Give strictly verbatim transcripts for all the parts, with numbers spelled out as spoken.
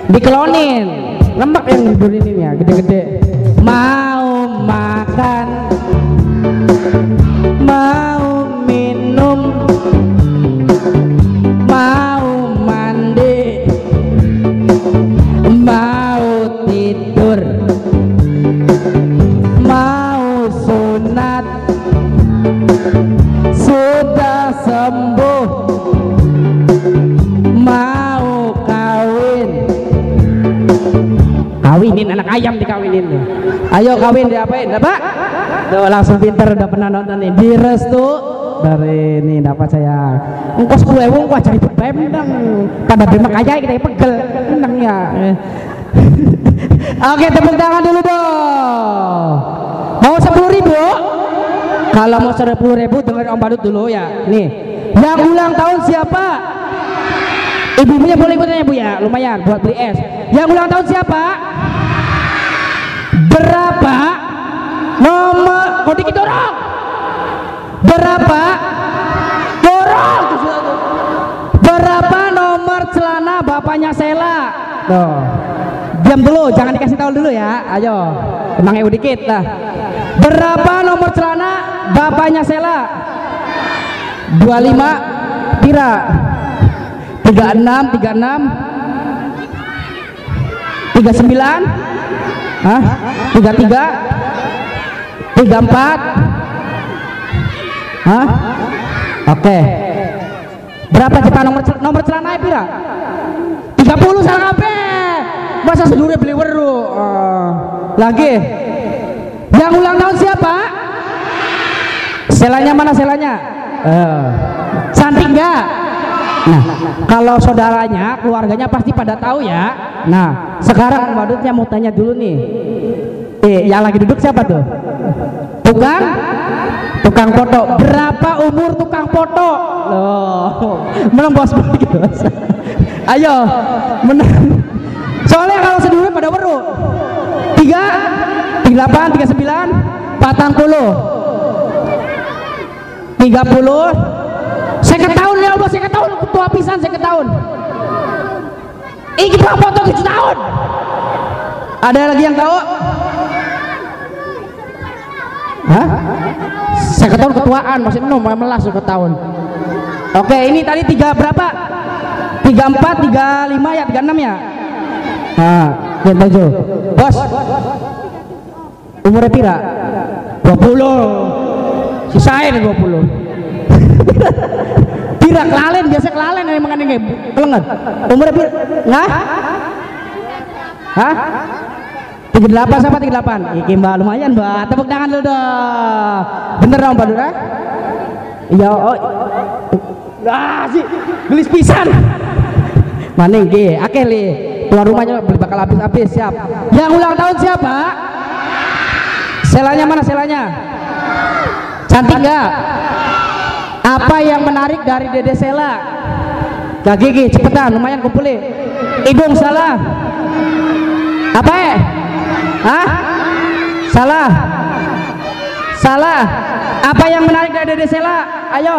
Dikelonin lemak yang ini ya gede-gede. Mau makan, mau minum, mau mandi, mau tidur, mau sunat, sudah sembuh, mau kawin. Kawinin anak ayam dikawinin tuh. Ayo kawin diapain? Dapat? Tuh langsung pinter, udah pernah nonton nih. Di restu dari ini dapat saya. Ongkos sepuluh ribu gua cari pemdang. Pada bemak aja kita pegel. Menang ya. Oke, tepuk tangan dulu dong. Mau sepuluh ribu? Kalau mau sepuluh ribu dengerin Om Badut dulu ya. Nih, yang ulang tahun siapa? Ibunya boleh ikutnya Bu ya, lumayan buat beli es. Yang ulang tahun siapa? Berapa nomor? Kau dikit dorong. Berapa? Dorong. Berapa nomor celana bapaknya Sela? Tuh. Diam dulu, jangan dikasih tahu dulu ya. Ayo, emang eu dikit lah. Berapa nomor celana bapaknya Sela? dua puluh lima pira? tiga puluh enam, tiga puluh enam, tiga puluh sembilan, hah? tiga puluh tiga, tiga puluh empat, hah? Oke. Berapa cepat nomor nomor celana pira? tiga puluh salah kabeh. Masa sedulure beli weru. Uh, lagi. Yang ulang tahun siapa? Selanya mana selanya? Uh, cantik enggak? Nah, kalau saudaranya, keluarganya pasti pada tahu ya. Nah, sekarang Badutnya mau tanya dulu nih. Eh, yang lagi duduk siapa tuh? Tukang? Tukang foto. Berapa umur tukang foto? Loh, menang bos gitu. Ayo, menang. Soalnya kalau sedulur pada weru. Tiga, tiga delapan, tiga sembilan, patang puluh, tiga puluh. Saya ketahuan ya Allah, saya ketahuan ketua pisan, saya ketahuan. Ini tukang foto tujuh tahun. Ada lagi yang tahu? Hah? Saya ketahuan ketuaan, maksudnya no, melas saya ketahuan. Oke, ini tadi tiga berapa? Tiga empat, tiga lima ya, tiga enam ya. Nah, yang tujuh. Bos, umurnya pira? Dua puluh. Sisain dua puluh. Pira kelalen, biasa kelalen yang mengenai kayak kelengan. Umurnya pira? Nggak? Hah? tiga delapan sama tiga delapan. Iki mbak lumayan mbak, tepuk tangan dulu dong. Bener dong Mbak Dura? Iya. Oh. Ah sih, gelis pisan. Maning ge, akeh li. Tuan rumahnya beli bakal habis-habis, siap. Yang ulang tahun siapa? Selanya mana selanya? Cantik nggak? Apa yang menarik dari Dede Sela? Gak gigi, cepetan, lumayan kumpulin. Idung salah. Apa eh? Hah? Salah. Salah. Apa yang menarik dari Dede Sela? Ayo.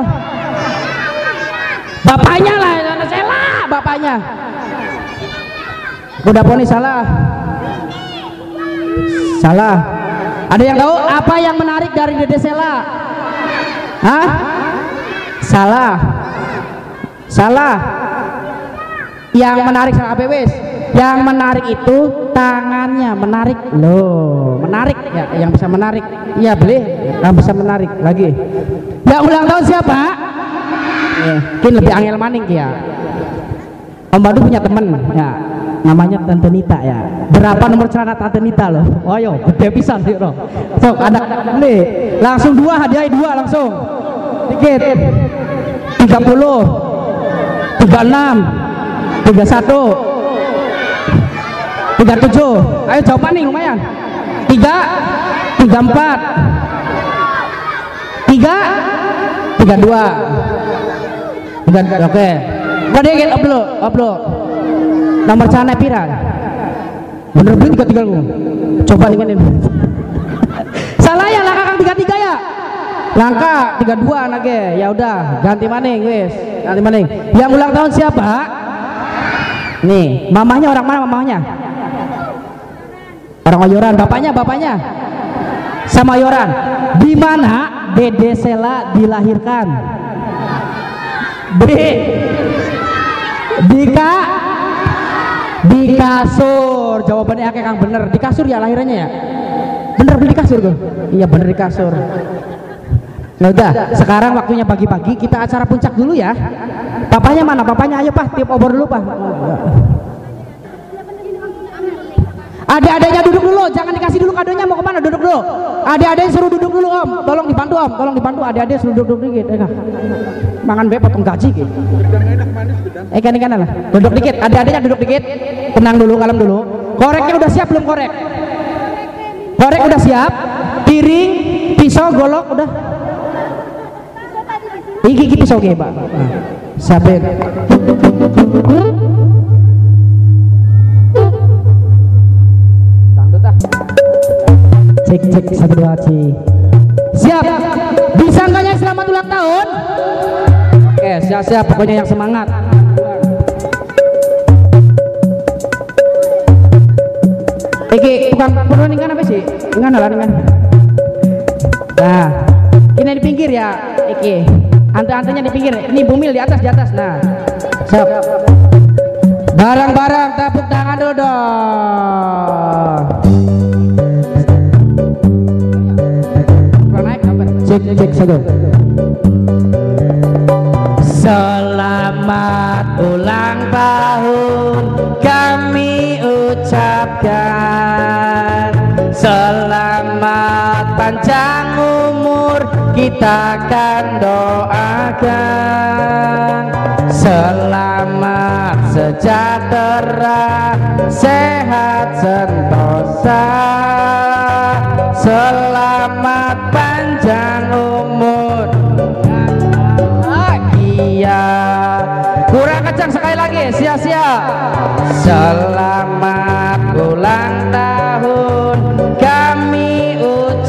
Bapaknya lah, Dede Sela, bapaknya. Udah poni salah. Salah. Ada yang tahu apa yang menarik dari Dede Sela? Hah? Salah. Salah. Yang menarik salah A B W. Yang menarik itu tangannya menarik loh, menarik ya, yang bisa menarik. Iya beli, yang bisa menarik lagi. Yang ulang tahun siapa? Eh, mungkin lebih angel maning ya. Om Badu punya temen ya, namanya Tante Nita ya. Berapa nomor celana Tante Nita loh? Oh yo, gede pisan sih loh. Sok ada beli, langsung dua hadiah dua langsung. Dikit. tiga puluh, tiga puluh enam, tiga puluh satu, tiga puluh tujuh. Ayo jawaban nih lumayan. Tiga, tiga empat, tiga, tiga dua, tiga. Oke. Udah dikit upload, upload. Nomor celana pira? Bener bener tiga tiga lu. Coba nih ini. Salah ya langkah tiga tiga ya. Langkah tiga dua anaknya. Ya udah ganti maning wes. Ganti maning. Yang ulang tahun siapa? Nih, mamanya orang mana mamanya? Orang Oyoran. Bapaknya, bapaknya sama Oyoran. Di mana Dede Sela dilahirkan? B. Di ka di kasur. Jawabannya kayak Kang bener. Di kasur ya lahirannya ya? Bener di kasur gue. Iya bener di kasur. Nah udah, sekarang waktunya pagi-pagi kita acara puncak dulu ya. Papanya mana? Papanya ayo Pak, tiup obor dulu Pak. Adik-adiknya duduk dulu, jangan dikasih dulu kadonya, mau kemana? Duduk dulu. Adik-adiknya suruh duduk dulu Om, tolong dibantu Om, tolong dibantu adik-adik suruh duduk dikit. Eh, mangan be potong gaji gitu. Eh kan ikan lah, duduk dikit, adik-adiknya duduk dikit, tenang dulu, kalem dulu. Koreknya udah siap belum korek? Korek udah siap, piring, pisau, golok udah. Iki iki pisau ge Pak. Siapin. Cek cek satu dua cek. Siap. Bisa enggaknya selamat ulang tahun? Oke siap siap pokoknya yang semangat. Iki bukan perlu ningan apa sih? Ningan lah ningan. Nah ini di pinggir ya. Iki ante-antenya di pinggir. Ini bumil di atas di atas. Nah siap. Barang-barang tepuk tangan dulu dong. Cek cek satu. Selamat ulang tahun kami ucapkan. Selamat panjang umur kita akan doakan. Selamat sejahtera sehat sentosa. Selamat panjang umur bahagia. Kurang kencang sekali lagi, sia-sia. Selamat ulang tahun kami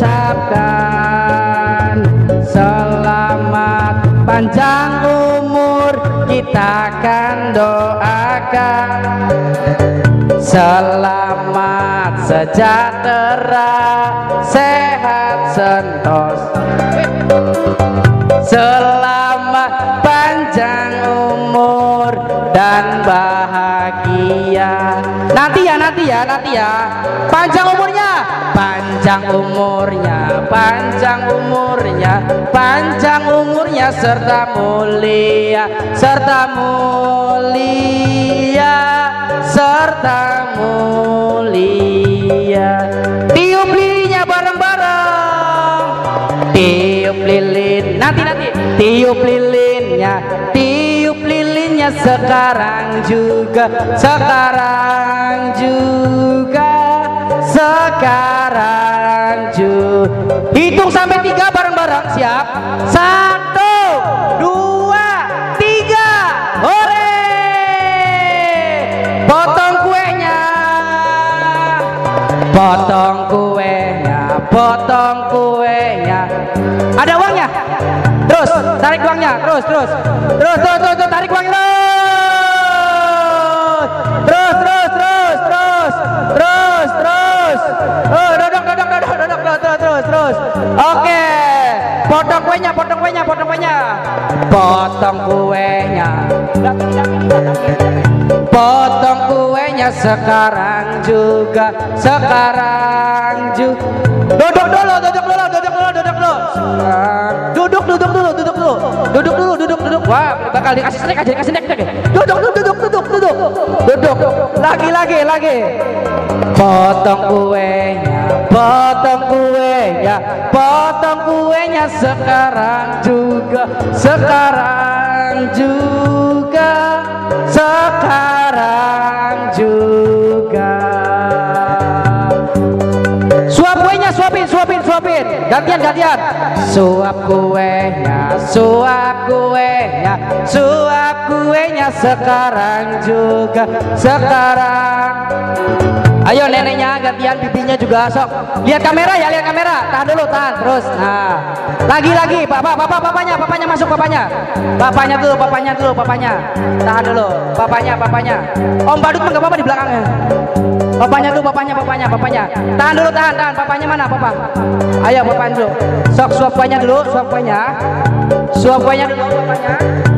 ucapkan. Selamat panjang umur kita akan doakan. Selamat sejahtera sehat sentos. Selamat panjang umur dan bahagia. Nanti ya nanti ya nanti ya. Panjang umurnya, panjang umurnya, panjang umurnya, panjang umurnya serta mulia, serta mulia, serta mulia. Tiup lilinnya bareng-bareng. Tiup lilin, nanti nanti. Tiup lilinnya, tiup lilinnya sekarang juga, sekarang juga, sekarang juga. Hitung sampai tiga bareng-bareng, siap? Satu, dua, tiga, hore! Potong kuenya, potong kuenya, potong kuenya. Ada uangnya? Terus tarik uangnya, terus terus terus terus terus, terus tarik uangnya terus terus terus terus terus terus. Oh duduk duduk duduk duduk terus terus terus. Oke, potong kuenya, potong kuenya, potong kuenya, potong kuenya. Potong kuenya sekarang juga, sekarang juga. Duduk dulu, duduk dulu, duduk dulu, duduk dulu. Duduk, duduk dulu, duduk dulu, duduk dulu, duduk, duduk. Wah, bakal dikasih snack aja, dikasih snack lagi. Duduk, duduk, duduk, duduk, duduk, duduk. Lagi, lagi, lagi. Potong kuenya, potong kuenya, potong kuenya sekarang juga, sekarang juga, sekarang juga. Suap kuenya, suapin, suapin, suapin. Gantian, gantian. Suap kuenya, suap kuenya, suap kuenya sekarang juga, sekarang. Ayo neneknya gantian, bibinya juga sok. Lihat kamera ya, lihat kamera. Tahan dulu, tahan terus. Nah, lagi lagi, bapak, bapak, bapaknya, bapaknya masuk, bapaknya, bapaknya dulu, bapaknya dulu, bapaknya. Tahan dulu, bapaknya, bapaknya. Om Badut nggak apa-apa di belakangnya. Bapaknya dulu, bapaknya, bapaknya, bapaknya. Tahan dulu, tahan, tahan. Bapaknya mana, bapak? Ayo, bapaknya dulu. Sok suap kuahnya dulu, suap kuahnya. Suap kuahnya dulu, bapaknya.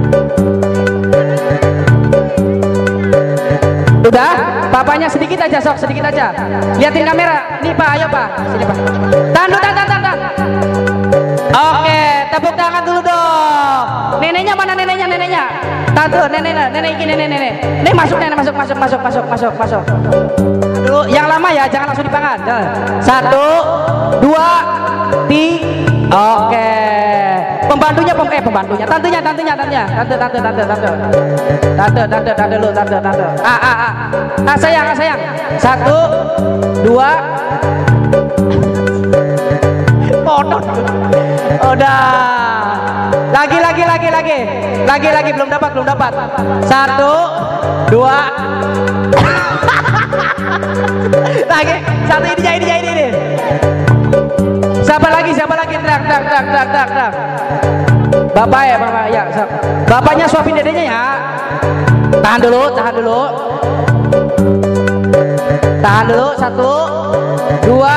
Udah, bapaknya sedikit aja, sok sedikit aja. Liatin kamera. Nih Pak, ayo Pak. Sini Pak. Tahan dulu, tahan, tahan, tahan. Oke, tepuk tangan dulu dong. Neneknya mana neneknya, neneknya? Tahan tuh, neneknya, nenek ini, nenek, nenek. Nih masuk, nenek masuk, masuk, masuk, masuk, masuk, masuk. Dulu, yang lama ya, jangan langsung dipangan. Satu, dua, tiga. Oke. Pembantunya, pem eh pembantunya, tantenya, tantenya, tantenya, tante, tante, tante, tante, tante, tante, tante, lu, tante, tante, ah, ah, ah, ah, sayang, ah, sayang, satu, dua, potong, udah, lagi, lagi, lagi, lagi, lagi, lagi, belum dapat, belum dapat, satu, dua, lagi, satu ini, ini, ini, ini. Siapa lagi? Siapa lagi? Trak, trak, trak, trak, trak, trak. Bapak ya, bapak ya. Bapaknya suapin dedenya ya. Tahan dulu, tahan dulu. Tahan dulu. Satu, dua,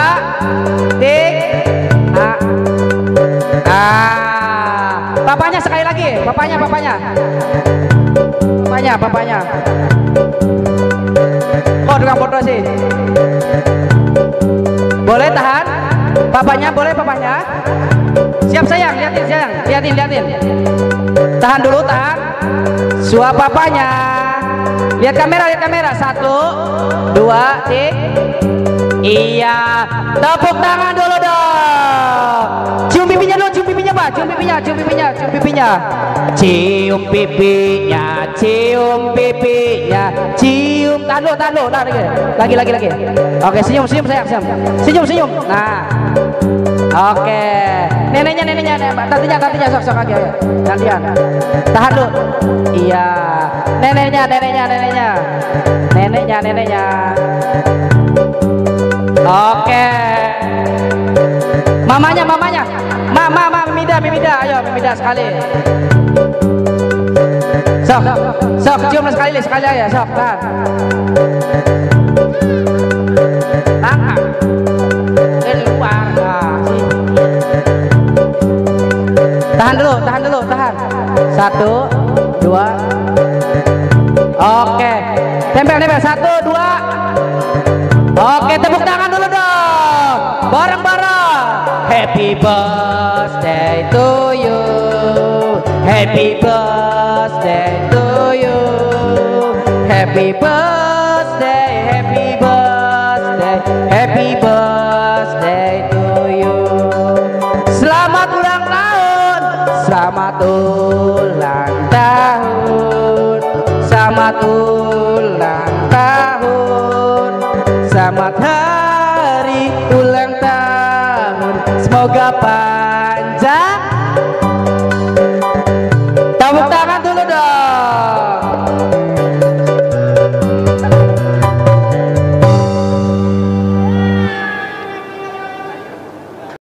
tiga. Ah, ah. Bapaknya sekali lagi. Bapaknya, bapaknya. Bapaknya, bapaknya. Oh, tukang foto sih. Boleh tahan? Bapaknya boleh, bapaknya. Siap sayang, liatin sayang, liatin, liatin. Tahan dulu, tahan. Suap bapaknya. Lihat kamera, lihat kamera. Satu, dua, tiga. Iya. Tepuk tangan dulu dong. Cium pipinya dulu, cium pipinya Pak. Cium pipinya, cium pipinya, cium pipinya. Cium pipinya, cium pipinya, cium. Tahan dulu, tahan dulu, tahan lagi. Lagi, lagi, lagi. Oke, senyum, senyum sayang, senyum. Senyum, senyum. Nah. Oke. Neneknya, neneknya, neneknya. Tantenya, tantenya, sok, sok lagi. Gantian. Tahan dulu. Iya. Neneknya, neneknya, neneknya. Neneknya, neneknya. Oke. Mamanya, mamanya. Mama, mama, Mimida, Mimida. Ayo, Mimida sekali. Sok, sok, cium sekali, sekali aja, sok, tahan. Tahan. Dari luar, nah, sini. Tahan dulu, tahan dulu, tahan. Satu, dua. Oke. Tempel, tempel. Satu, dua. Oke, tepuk tangan dulu dong. Bareng-bareng. Happy birthday to you. Happy birthday to you. Happy birthday, happy birthday, happy birthday to you. Selamat ulang tahun. Selamat ulang tahun. Selamat ulang tahun. Selamat hari ulang tahun. Semoga Pak